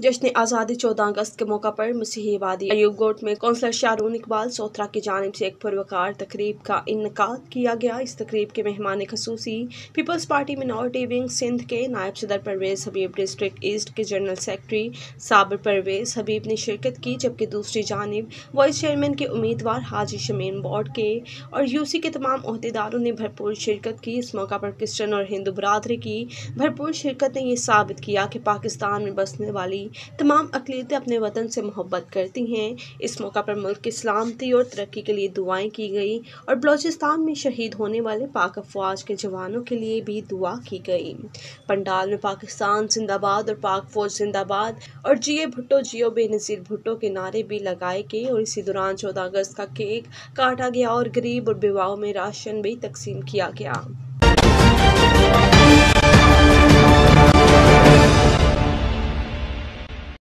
जश्न आज़ादी 14 अगस्त के मौका पर मसीही आबादी अयूब गोट में कौंसलर शारून इकबाल सोथरा की जानिब से एक पुरवकार तकरीब का इन्नेकाद किया गया। इस तकरीब के मेहमान खसूसी People's Party minority wing Sindh के नायब सदर परवेज हबीब, डिस्ट्रिक्ट ईस्ट के जनरल सेक्रेटरी साबिर परवेज हबीब ने शिरकत की, जबकि दूसरी जानिब वाइस चेयरमैन के उम्मीदवार हाजी शमीम बोर्ड के और यूसी के तमाम ओहदेदारों ने भरपूर शिरकत की। इस मौका पर क्रिश्चियन और हिंदू बरादरी की भरपूर शिरकत ने यह साबित किया कि पाकिस्तान में बसने वाली तमाम अक़लियतें अपने वतन से मोहब्बत करती हैं। इस मौका पर मुल्क की सलामती और तरक्की के लिए दुआएं की गई और बलूचिस्तान में शहीद होने वाले पाक अफवाज के जवानों के लिए भी दुआ की गई। पंडाल में पाकिस्तान जिंदाबाद और पाक फौज जिंदाबाद और जिए भुट्टो जियो बेनज़ीर भुट्टो के नारे भी लगाए गए और इसी दौरान 14 अगस्त का केक काटा गया और गरीब और बेवाओं में राशन भी तकसीम किया गया।